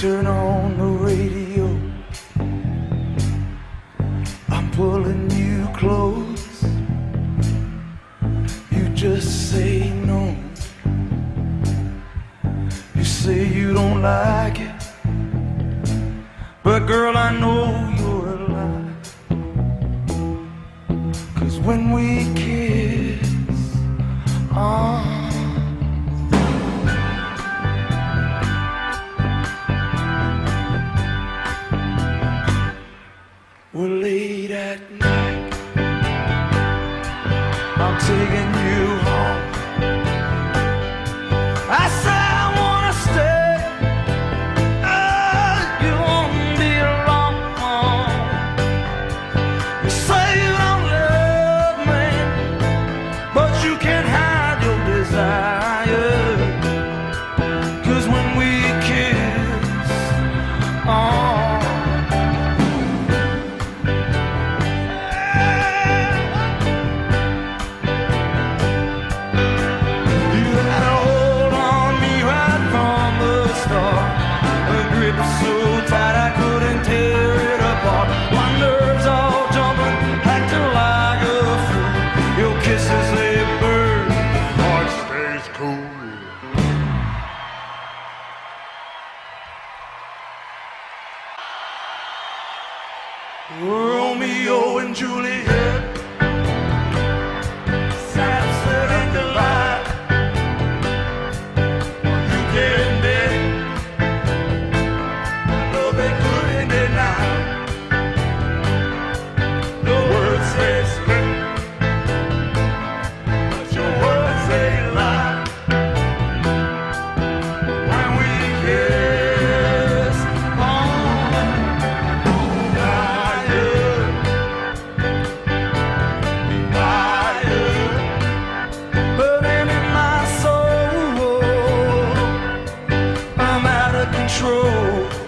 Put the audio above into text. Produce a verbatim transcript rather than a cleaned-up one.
turn on the radio, I'm pulling you close. You just say no. You say you don't like it, but girl, I know you're a lie. 'Cause when we kiss, ah, we're late at night, I'm taking you home. I say I wanna stay, oh, you won't be long. You say you don't love me, but you can't hide your desire. 'Cause when we kiss, oh, so tight I couldn't tear it apart. My nerves all jumping, acting like a fool. Your kisses, they burn, heart stays cool. Romeo and Juliet, Samson and Delilah. You can't bet. Control.